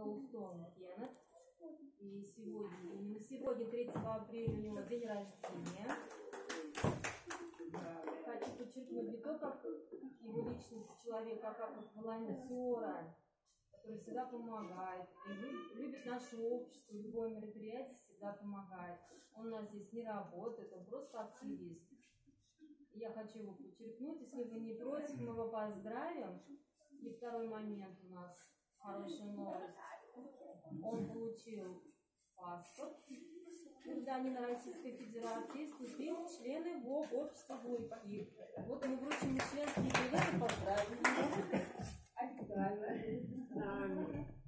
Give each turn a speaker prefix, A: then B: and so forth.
A: Гоустон Кеннет. И именно сегодня, 3 апреля, у него день рождения. Хочу подчеркнуть не только его личность человека, а как волонтера, который всегда помогает, и любит наше общество, любое мероприятие всегда помогает. Он у нас здесь не работает, он просто активист. Я хочу его подчеркнуть, если вы не против, мы его поздравим. И второй момент у нас хорошая новость. Он получил паспорт гражданина Российской Федерации, вступил в члены его общества глухих. Вот мы вручим членские билеты, поздравим его. Официально.